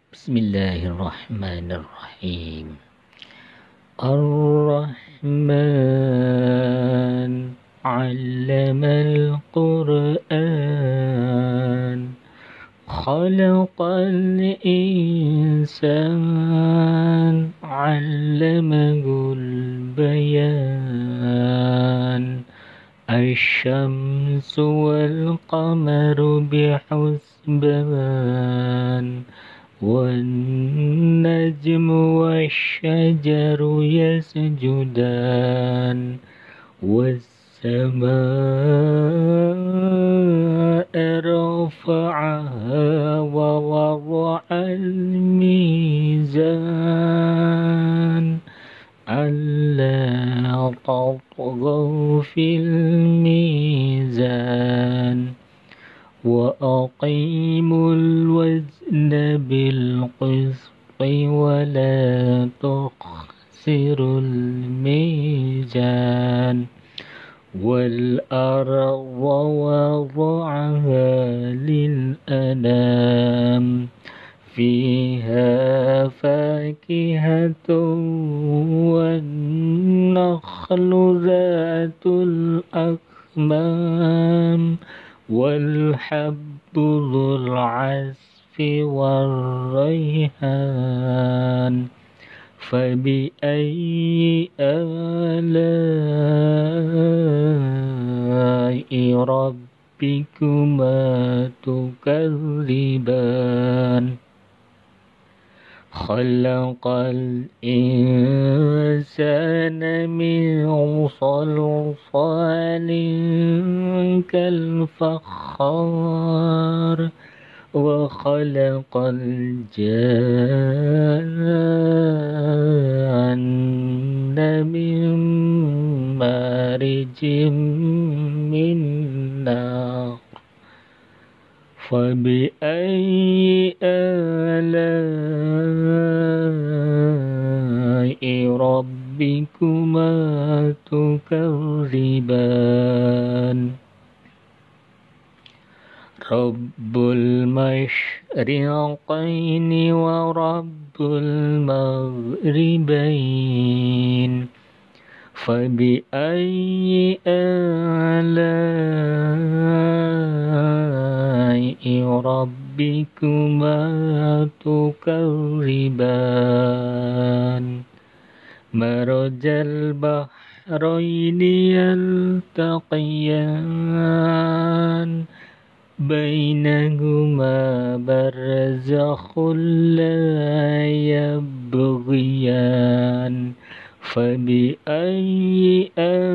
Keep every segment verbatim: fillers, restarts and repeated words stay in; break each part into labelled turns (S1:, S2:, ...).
S1: بسم الله الرحمن الرحيم. الرحمن علم القرآن خلق الإنسان علمه البيان الشمس والقمر بحسبان والنجم والشجر يسجدان والسماء رفعها ووضع الميزان ألا تطغوا في الميزان وأقيموا الوزن بالقسط ولا تخسروا الميزان والأرض وضعها للأنام فيها فاكهة والنخل ذات الأكمام والحب ذو العصف والريحان فبأي آلاء ربكما تكذبان خلق الإنسان من صلصال كالفخار وخلق الجان من مارج من نار فبأي آلاء ربكما تكذبان رب المشرقين ورب المغربين فبأي آلاء ربكما تكذبان مرج البحرين يلتقيان بينهما برزخ لا يبغيان فبأي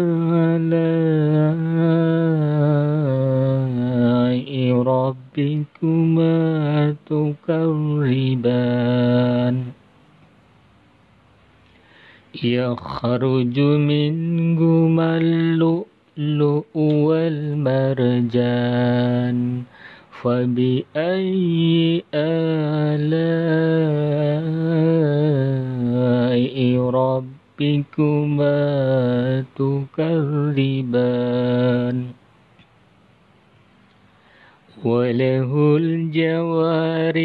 S1: آلاء ربكما تكذبان يخرج منهما اللؤلؤ والمرجان فبأي آلاء ربكما تكذبان وله الجوار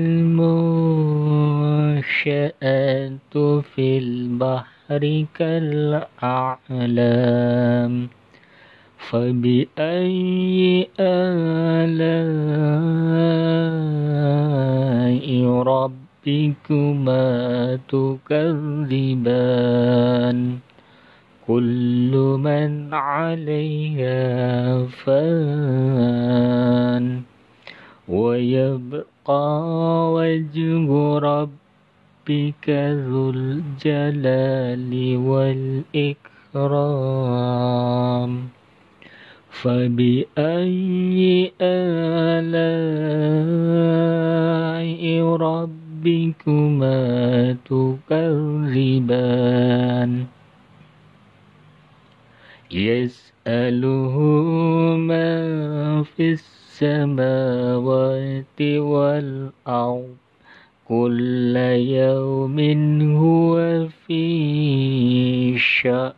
S1: المنشآت في البحر كالأعلام فبأي آلاء ربكما تكذبان كل من عليها فان ويبقى وجه ربك ذو الجلال والإكرام فبأي آلاء ربكما تكذبان يسأله من في السماوات والأرض كل يوم هو في شأن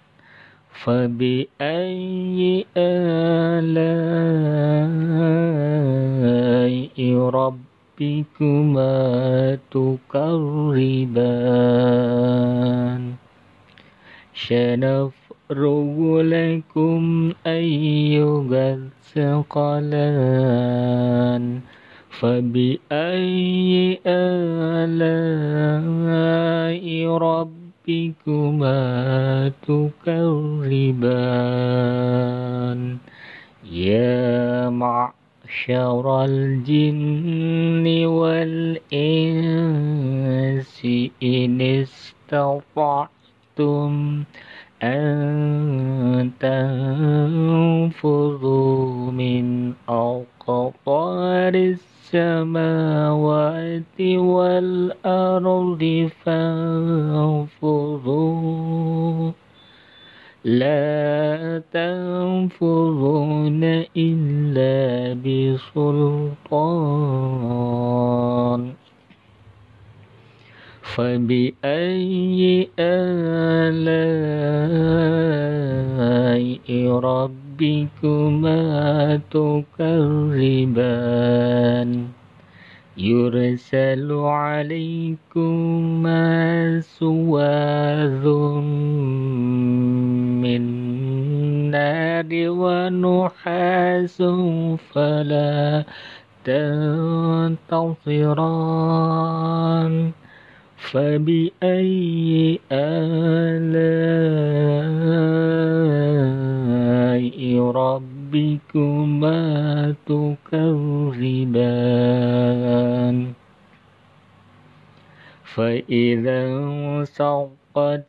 S1: فبأي آلاء ربكما ربكما تكذبان سنفرغ لكم أيها الثقلان فبأي آلاء ربكما تكذبان يا معشر الجن والإنس إن استطعتم أن تنفذوا من أقطار السماوات والأرض فانفذوا لا تنفذون إلا بسلطان فبأي آلاء ربكما تكذبان يرسل عليكما شواظ من نار ونحاس فلا تنتصران فبأي آلاء ربكما تكذبان فإذا انشقت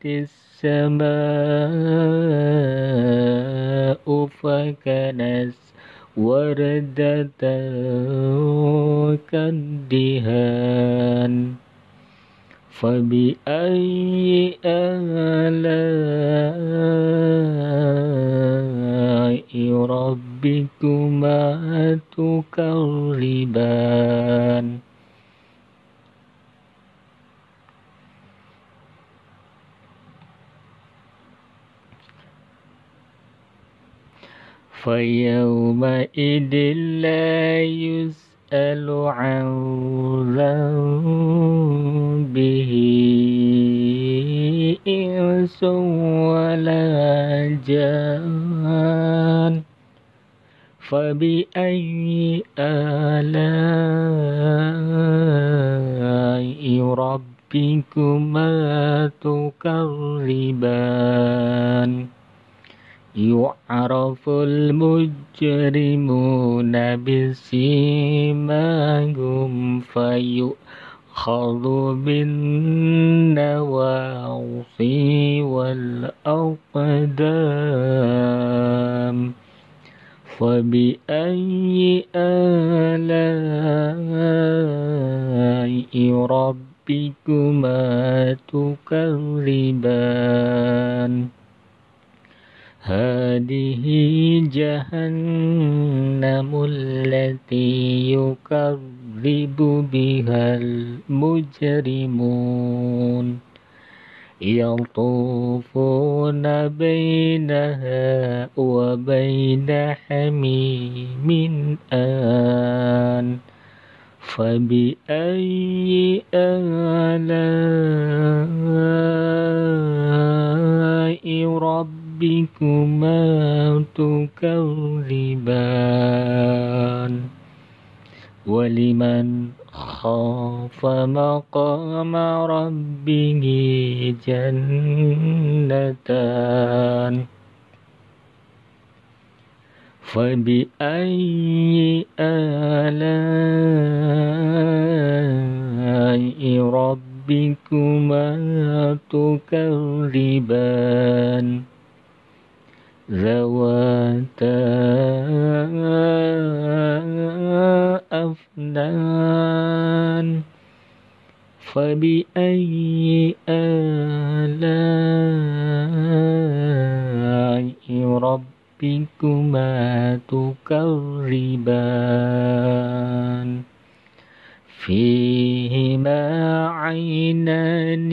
S1: السماء فكانت وردة كالدهان فبأي آلاء ربكما تكذبان فيومئذ لا يسأل عن ذنبه إنس ولا جان فبأي آلاء ربكما تكذبان يعرف المجرمون بسيماهم فيؤخذ بالنواصي والأقدام فبأي آلاء ربكما تكذبان هذه جهنم التي يكذب بها المجرمون يطوفون بينها وبين حميم آن فبأي آلاء ربكما تكذبان ولمن خاف مقام ربه جنتان فبأي آلاء ربكما تكذبان ذواتا أفنان فبأي آلاء ربكما تكذبان فيهما عينان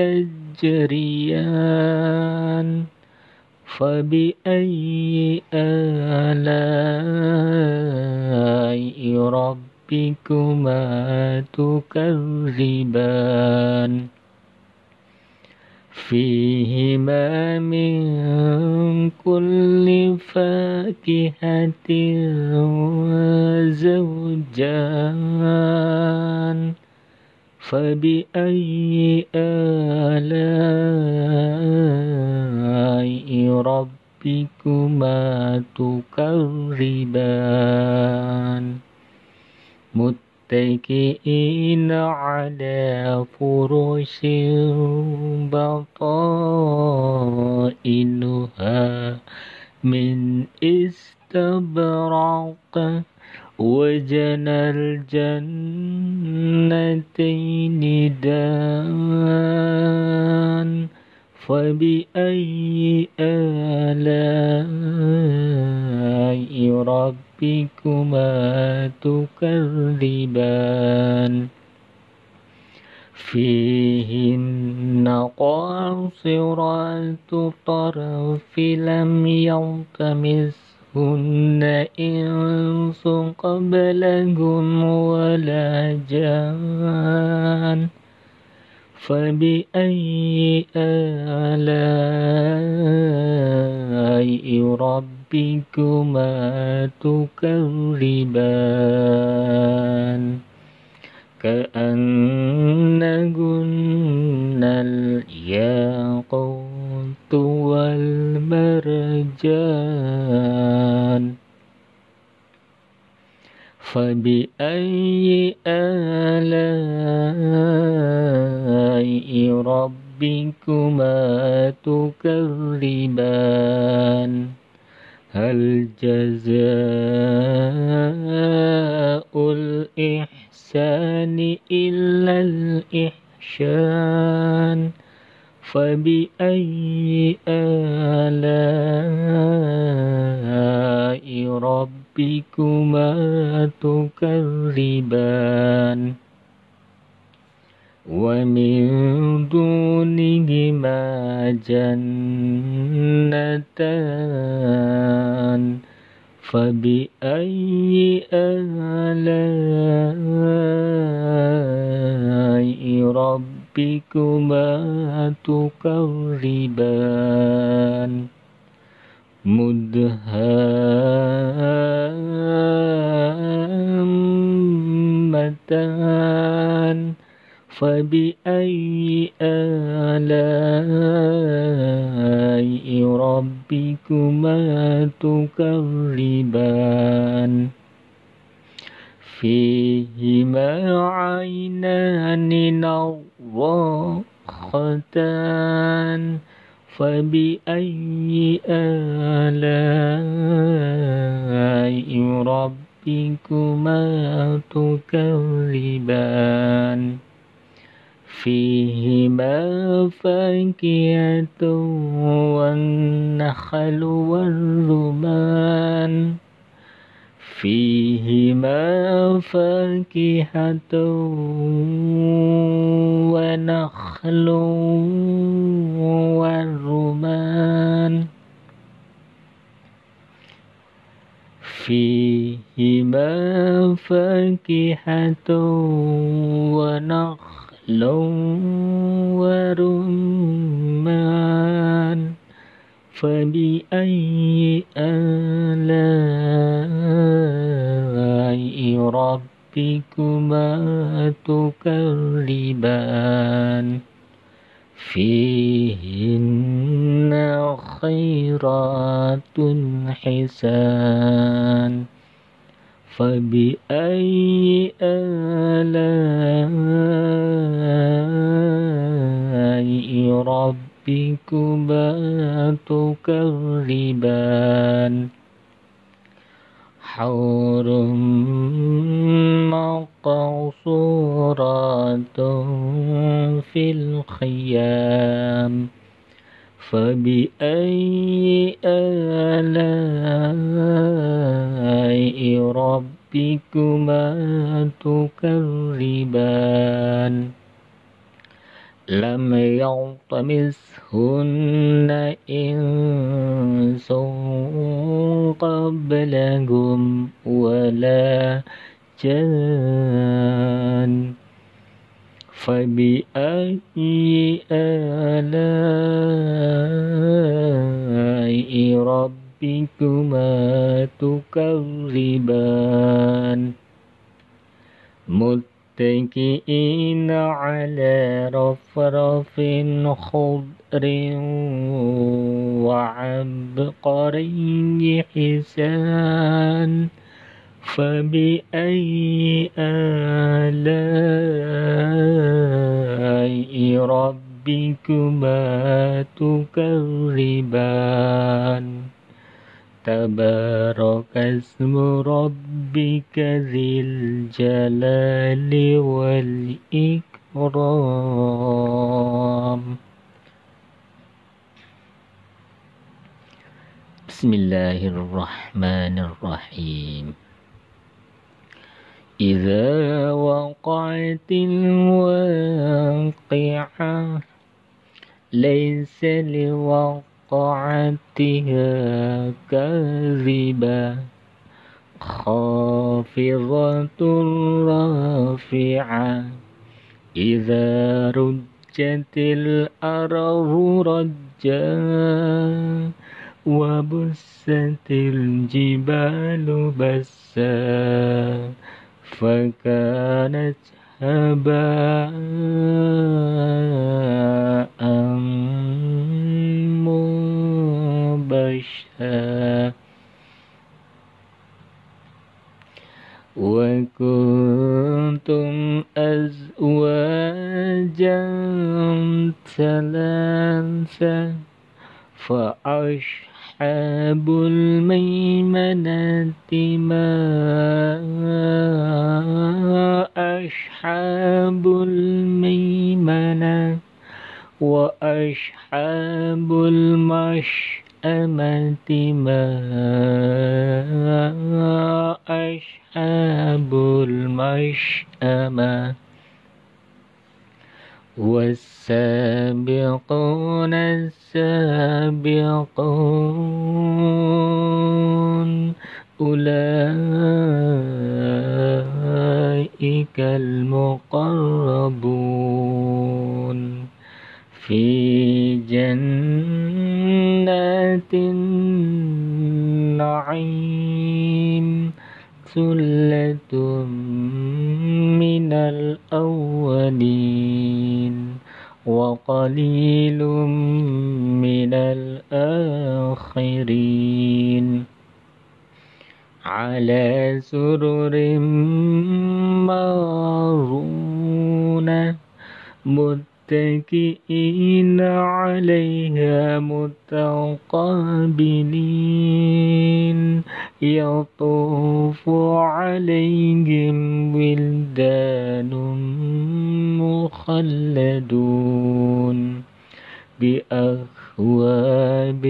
S1: تجريان فبأي آلاء ربكما ربكما تكذبان فيهما من كل فاكهة زوجان فبأي آلاء ربكما تكذبان متكئين على فرش بطائنها من استبرق وجنى الجنتين دان فبأي آلاء ربكما تكذبان فيهن قاصرات الطرف لم يلتمسهن إنس قبلهم ولا جان فبأي آلاء ربكما تكذبان كأنهن الياقوت والمرجان فبأي آلاء ربكما تكذبان هل جزاء الإحسان إلا الإحسان فبأي آلاء ربكما تكذبان ومن دونهما جنتان فبأي آلاء ربكما تكذبان مدهامتان فبأي آلاء ربكما تكذبان فيهما عينان نضاختان فبأي آلاء ربكما تكذبان فيهما فاكهة والنخل والرمان فيهما فاكهة ونخل والرمان فيهما فاكهة ونخل ورمان فبأي آلاء ربكما تكذبان فيهن خيرات حسان فبأي آلاء ربكما تكذبان حور مقصورات في الخيام فبأي آلاء ربكما تكذبان لم يطمثهن إنس قبلهم ولا المرجان فبأي آلاء ربكما تكذبان متكئين على رفرف خضر وعبقري حسان فبأي آلاء ربكما تكذبان تبارك اسم ربك ذي الجلال والإكرام. بسم الله الرحمن الرحيم. إذا وقعت الواقعة ليس لوقعتها كاذبة خافضة رافعة إذا رجت الأرض رجا وبست الجبال بسا فكانت هباء منبثا وكنتم أزواجا ثلاثة فأصحاب الميمنة ما أصحاب الميمنة وأصحاب المشأمة ما أصحاب المشأمة والسابقون السابقون أولئك المقربون في جنات النعيم ثلة من الأولين وقليل من الآخرين على سرر موضونة متكئين عليها متقابلين يطوف عليهم ولدان مخلدون بأكواب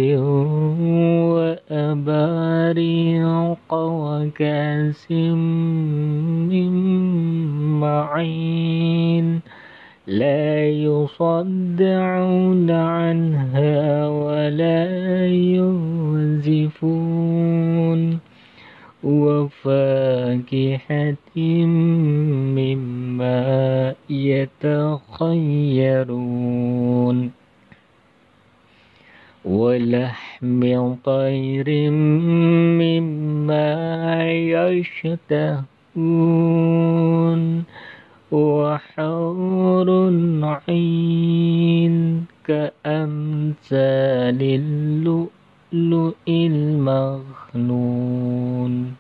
S1: وأباريق وكأس من معين لا يصدعون عنها ولا ينزفون وفاكهة مما يتخيرون ولحم طير مما يشتهون وحور عين كأمثال اللؤلؤ المكنون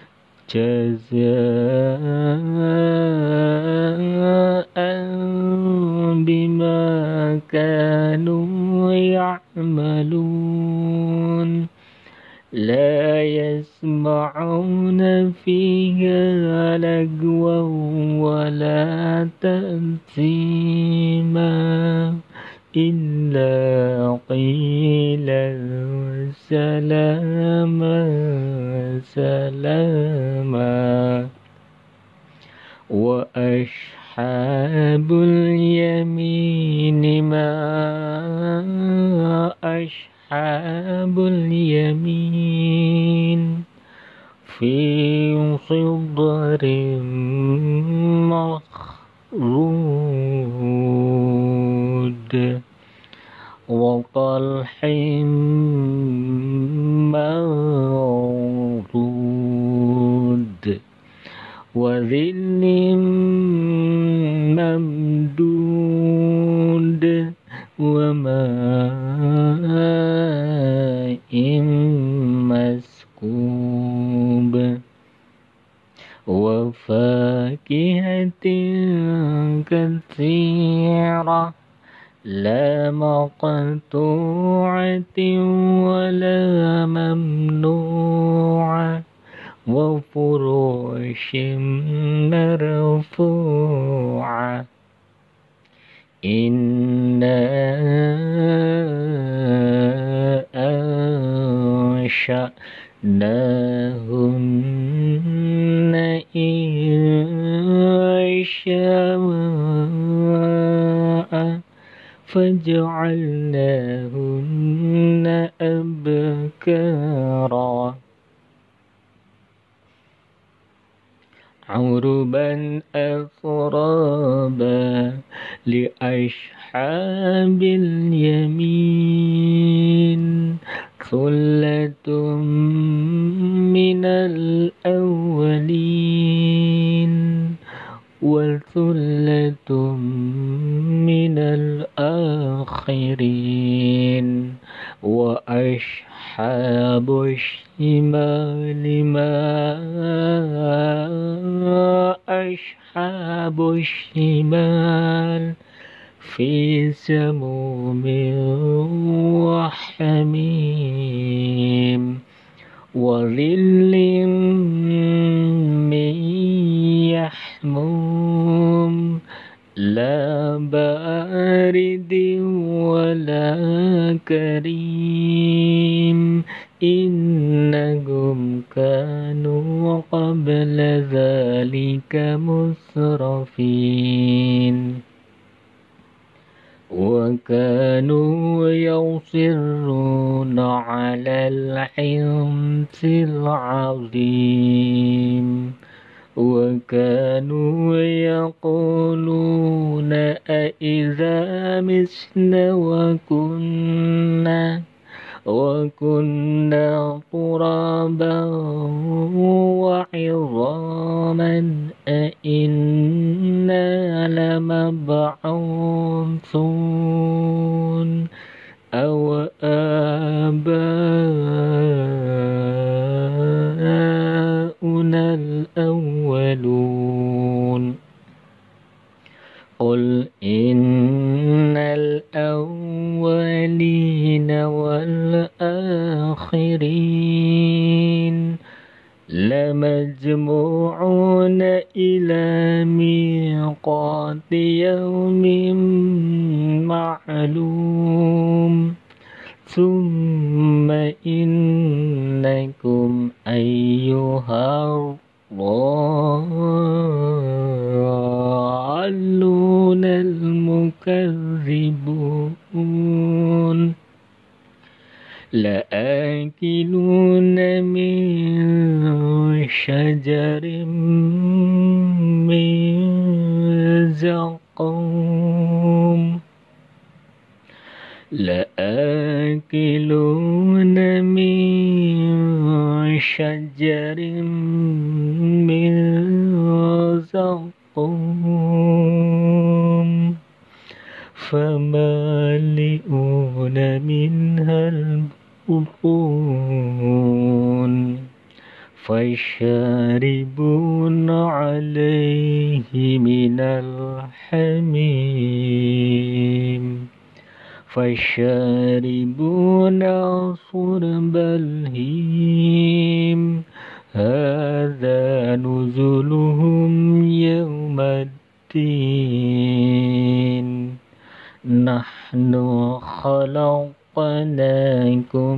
S1: جزاء بما كانوا يعملون لا يسمعون فيها لغوا ولا تأثيما إلا قيلا سلاما سلاما وأصحاب اليمين ما أصحاب اليمين في صدر مخضود وطلح منضود وظل ممدود وماء مسكوب وفاكهة كثيرة لا مقطوعة ولا ممنوعة وفروش مرفوعة إنا أنشأناهن إنشاء فجعلناهن أبكارا عربا أترابا لأصحاب اليمين ثلة من الأولين وثلة من الآخرين وأصحاب الشمال ما أصحاب الشمال في سموم وحميم وظل من يحموم لا بارد ولا كريم إنهم كانوا قبل ذلك مسرفين وكانوا يصرون على الحنث العظيم وكانوا يقولون أإذا متنا وكنا وكنا ترابا وعظاما أإنا لمبعوثون أو آباؤنا الأولون قل إن الأولين والآخرين لمجموعون إلى ميقات يوم معلوم ثم إنكم أيها الضالون المكذبون لآكلون من شجر من زقوم لآكلون من شجر من زقوم فمالئون منها البطون فالشاربون عليه من الحميم فالشاربون شرب الهيم هذا نزلهم يوم الدين نحن خلقناكم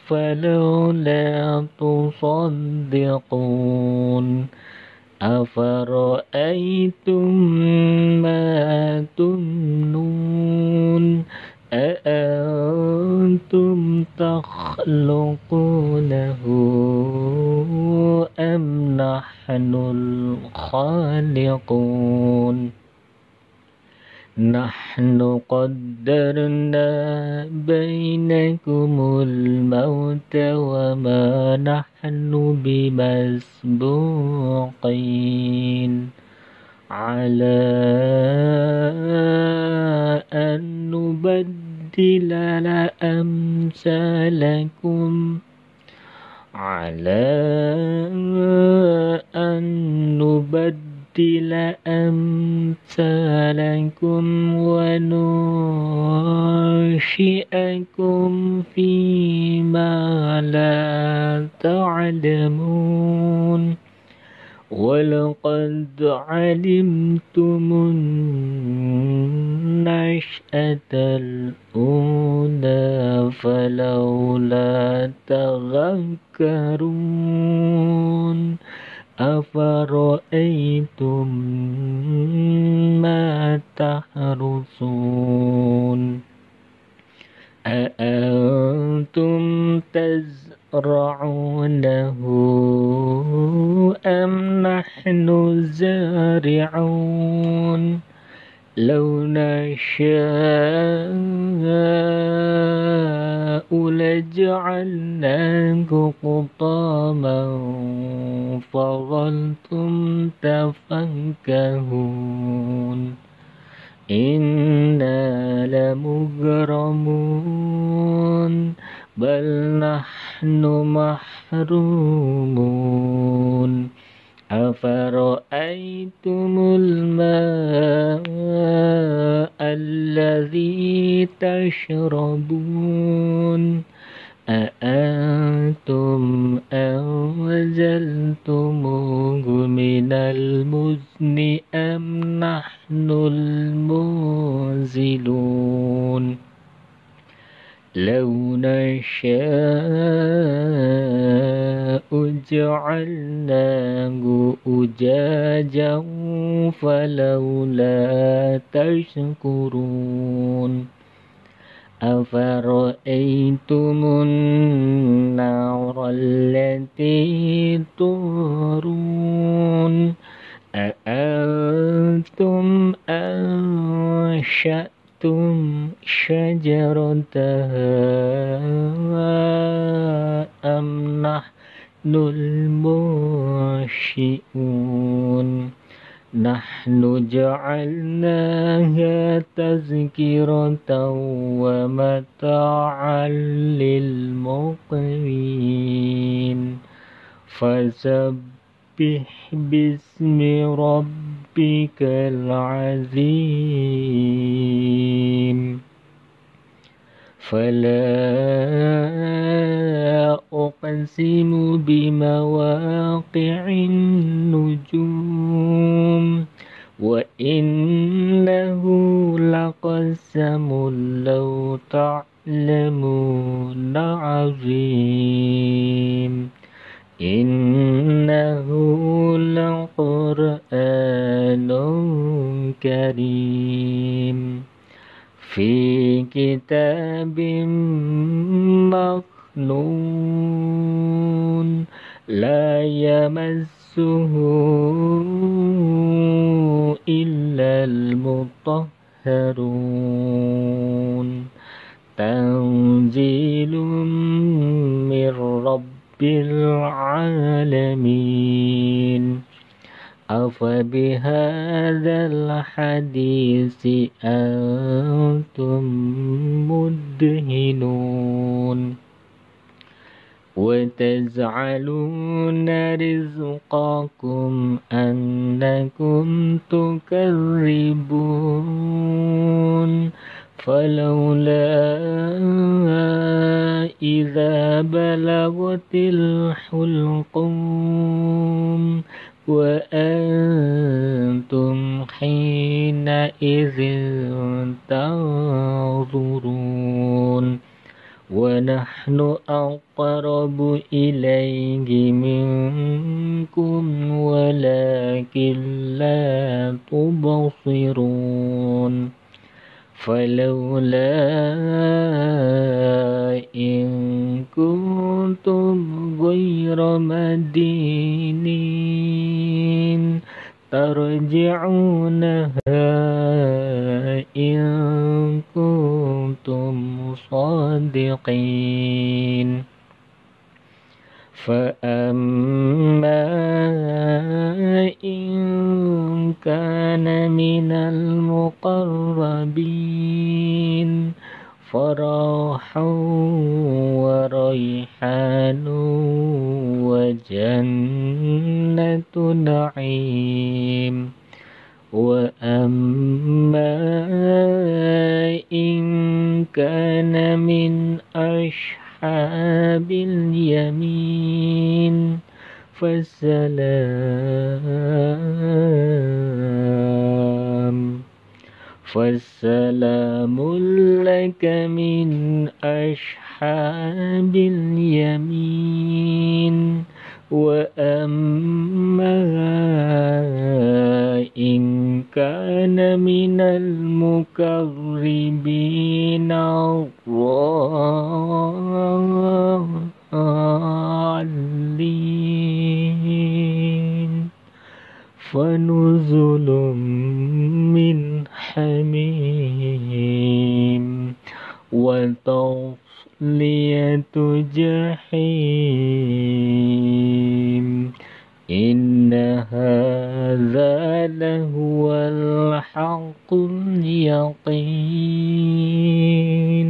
S1: فلولا تصدقون أفرأيتم ما تمنون أأنتم تخلقونه أم نحن الخالقون نحن قدرنا بينكم الموت وما نحن بمسبوقين على أن نبدل لأمثالكم على أن نبدل أمثالكم وننشئكم فيما لا تعلمون ولقد علمتم النشأة الأولى فلولا تذكرون أفرأيتم ما تحرثون أأنتم تزرعونه أم نحن الزارعون لو نشاء لجعلناه حطاما فظلتم تفكهون إنا لمغرمون بل نحن محرومون أفرأيتم الماء الذي تشربون أأنتم أنزلتموه من المزن أم نحن المنزلون لو نشاء جعلناه أجاجا فلولا تشكرون أفرأيتم النار التي تورون أأنتم أنشأتم شجرتها أم نحن المنشئون نحن جعلناها تذكرة ومتاعا للمقوين فسبح باسم ربك العظيم فلا أقسم بمواقع النجوم وإنه لقسم لو تعلمون عظيم إنه لقرآن كريم في كتاب مكنون لا يمسه إلا المطهرون تنزيل من رب العالمين أفبهذا الحديث أنتم مدهنون وتجعلون رزقكم أنكم تكذبون فلولا إذا بلغت الحلقوم وأنتم حينئذ تنظرون ونحن أقرب إليه منكم ولكن لا تبصرون فلولا إن كنتم غير مدينين ترجعونها إن كنتم صادقين فأما إن كان من المقربين فروح وريحان وجنة نعيم وأما إن كان من أصحاب اليمين فسلام فسلام لك من أصحاب اليمين وأما إن كان من المقربين الضالين فنزل من حميم وتصلية جحيم إن هذا لهو الحق اليقين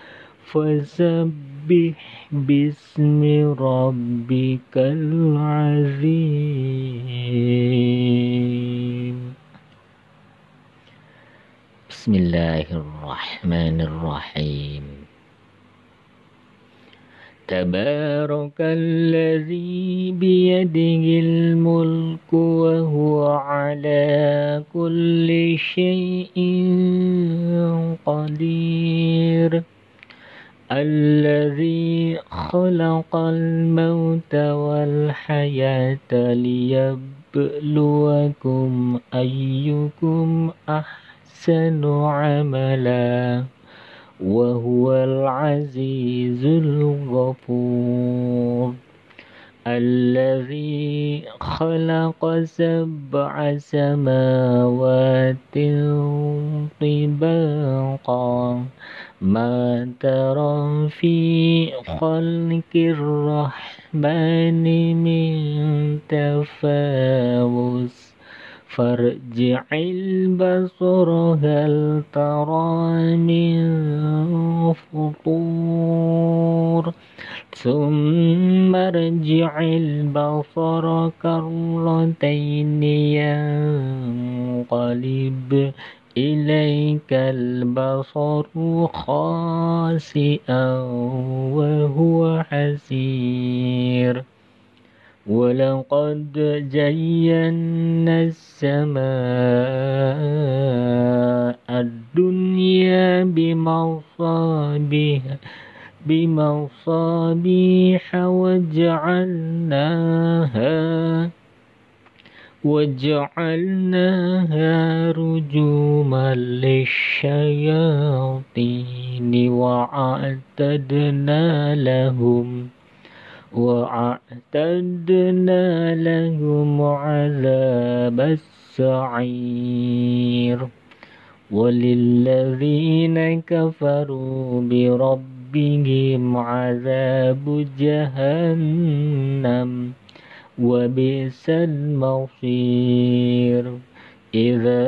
S1: فسبح باسم ربك العظيم. بسم الله الرحمن الرحيم. تبارك الذي بيده الملك وهو على كل شيء قدير الذي خلق الموت والحياة ليبلوكم أيكم أحسن عملا وهو العزيز الغفور الذي خلق سبع سماوات طباقا ما ترى في خلق الرحمن من تفاوت فارجع البصر هل ترى من فطور ثم ارجع البصر كرتين ينقلب إليك البصر خاسئا وهو حسير ولقد زينا السماء الدنيا بمصابيح بمصابيح وجعلناها وجعلناها رجوما للشياطين وأعتدنا لهم وأعتدنا لهم عذاب السعير وللذين كفروا بربهم عذاب جهنم وبئس المصير إذا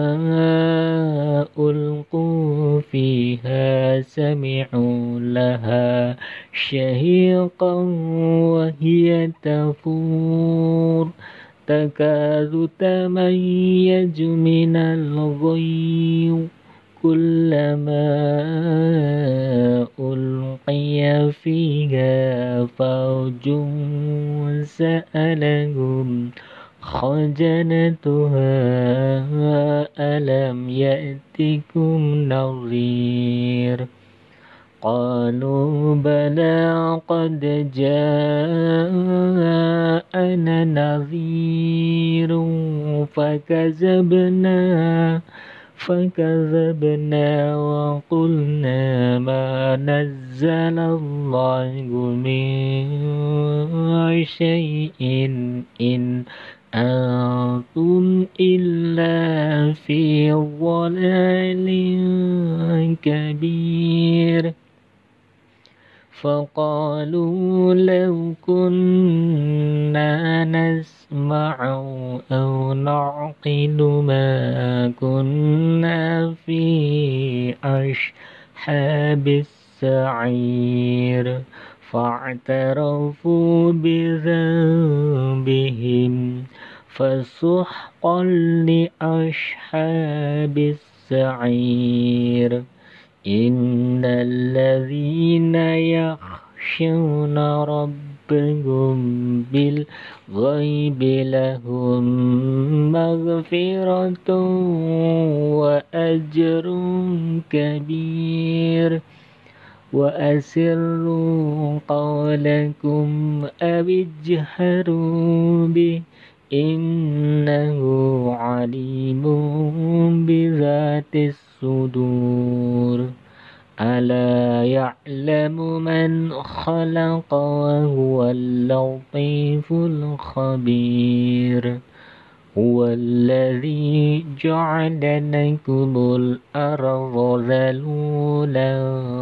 S1: ألقوا فيها سمعوا لها شهيقا وهي تفور تكاد تميز من الغيظ كلما ألقي فيها فوج سألهم خزنتها ألم يأتكم نذير قالوا بلى قد جاءنا نذير فكذبنا فكذبنا وقلنا ما نزل الله من شيء إن أنتم إلا في ضلال كبير فقالوا لو كنا نسمع أو نعقل ما كنا في أصحاب السعير فاعترفوا بذنبهم فسحقا لأصحاب السعير إن الذين يخشون ربهم بالغيب لهم مغفرة وأجر كبير وأسروا قولكم أو اجهروا به إنه عليم بذات الصدور ألا يعلم من خلق وهو اللطيف الخبير هو الذي جعل لكم الأرض ذلولا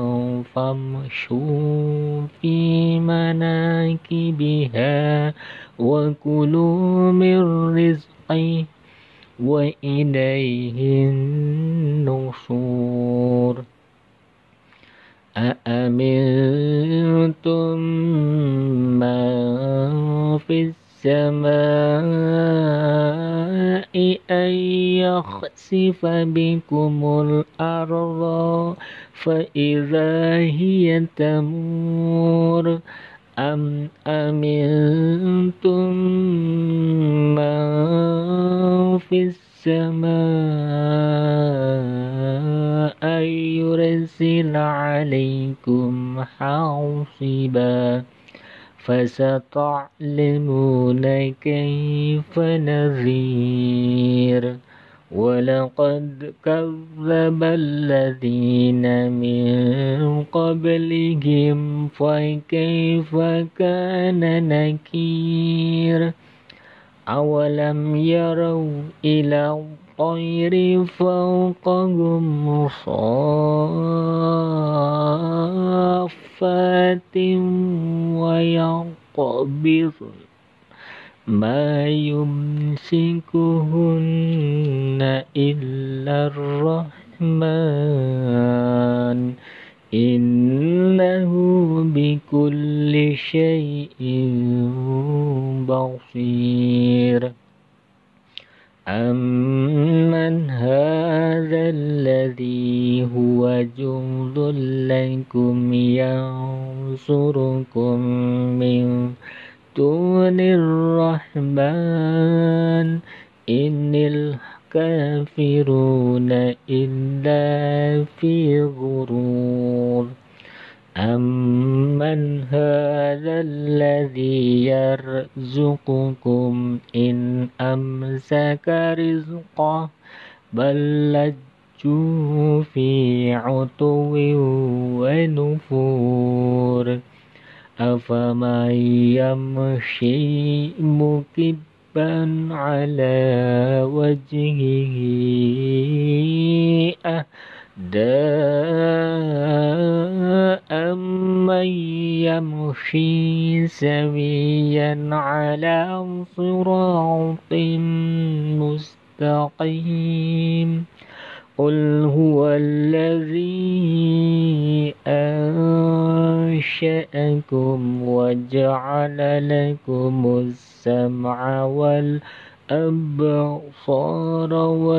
S1: فامشوا في مناكبها وكلوا من رزقه وإليه النشور أأمنتم من في السماء أن يخسف بكم الأرض فإذا هي تمور أم أمنتم من في السماء أن يرسل عليكم حاصبا فستعلمون كيف نذير ولقد كذب الذين من قبلهم فكيف كان نكير أولم يروا إلى الطير فوقهم صافات ويقبض ما يمسكهن إلا الرحمن إنه بكل شيء بصير أمن هذا الذي هو جند لكم ينصركم من دون الرحمن إن الكافرون إلا في غرور أمن هذا الذي يرزقكم إن أمسك رزقه بل لجوا في عتو ونفور أفمن يمشي مكبا على وجهه أهدى أمن يمشي سويا على صراط مستقيم قل هو الذي أنشأكم وجعل لكم السمع والأبصار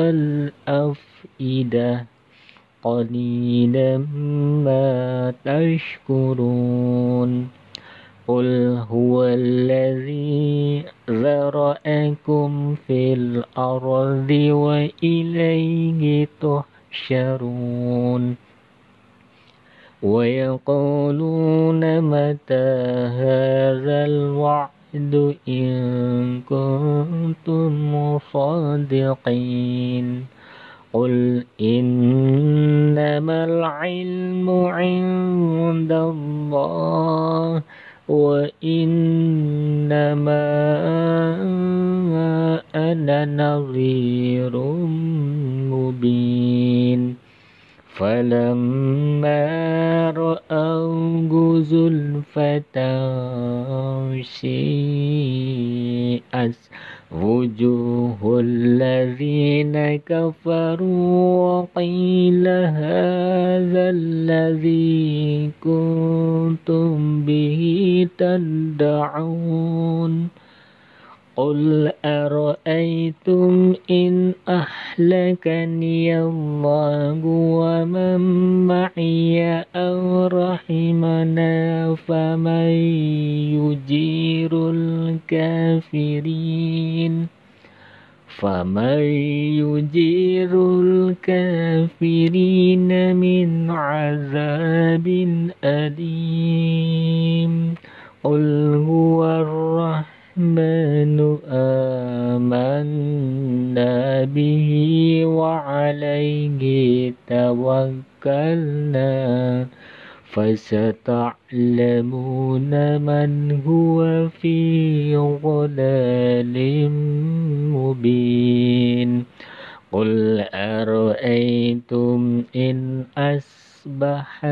S1: والأفئدة قليلا ما تشكرون قل هو الذي ذرأكم في الأرض وإليه تحشرون ويقولون متى هذا الوعد إن كنتم صادقين قل إنما العلم عند الله وإنما أنا نظير مبين فلما رأوه زلفة سيئت وجوه الذين كفروا وقيل هذا الذي كنتم به تدعون قل أرأيتم إن أهلكني الله ومن معي أو رحمنا فمن يجير الكافرين فمن يجير الكافرين من عذاب أليم قل هو الرحمن الرحمن آمنا به وعليه توكلنا فستعلمون من هو في ضلال مبين قل أرأيتم إن أصبح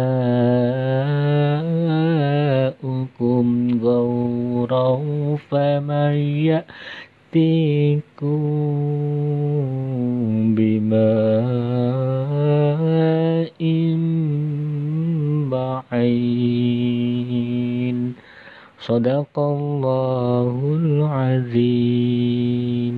S1: ماؤكم غورا فمن يأتيكم بماء معين صدق الله العظيم.